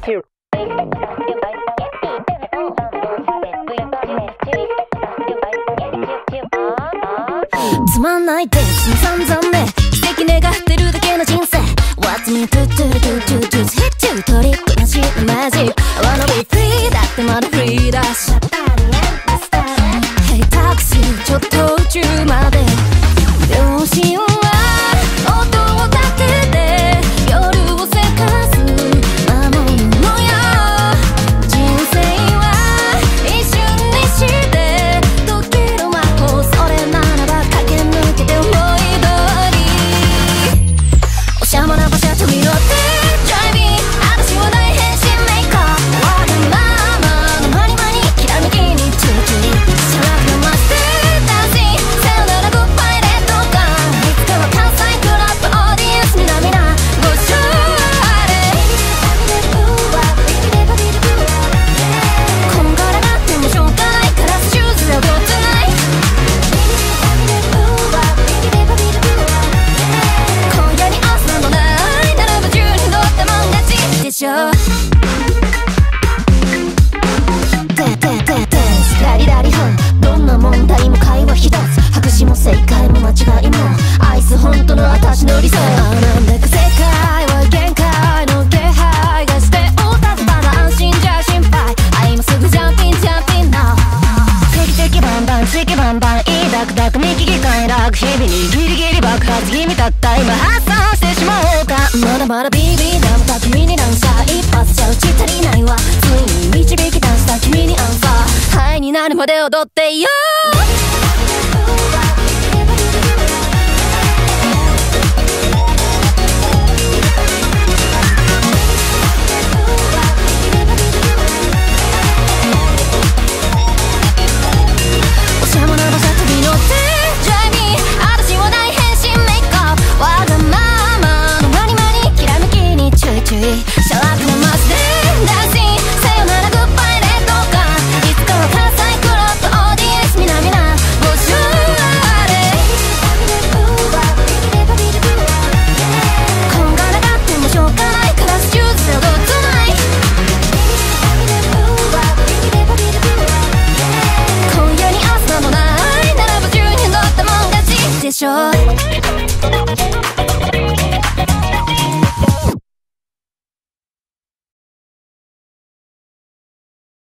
つまんないです散々ね奇跡願ってるだけの人生 What's me to do do do do hit you トリックなしのマジック I wanna be free だってまだフリーだし Hey タクシーちょっと宇宙まで両親は音を立てて夜をせかす魔物よ人生は一瞬にして解ける魔法それならば駆け抜けて思い通りおしゃもな馬車飛び乗って Drive me 私は大変身メーカーわがままのマニマニきらめきにチューチューシャラフのマスターダンシングさよならグッバイレッドガンいつかは関西クラップオーディエンスに涙ご賞礼こんがらがってもしょうがないからシューズで踊ってない今夜に明日などないならば10人乗ってもん勝ちでしょラリラリハンどんな問題も会話一つ白紙も正解も間違いも愛す本当の私の理想なんだか世界は限界の気配がしておたずただ安心じゃ心配あ今すぐジャンピンジャンピンな定期的バンバン地域バンバンいいダクダク右機関楽日々にギリギリ爆発気味たった今発散してしまおうかまだまだビビダムだ君に乱射一発じゃ打ち足りないわついに導き出した君にアンサーハイになるまで踊ってよおしゃもな馬車飛び乗って Drive me 私は大変身メイクアップわがままのマニマニきらめきにチュイチュイシャラクのマスでダンシングさよならグッバイレッドガンいつかは関西クラップオーディエンスに涙ご賞礼こんがらがってもしょうがないからシューズで踊ってない今夜に明日などないならば10人乗ったもん勝ちでしょ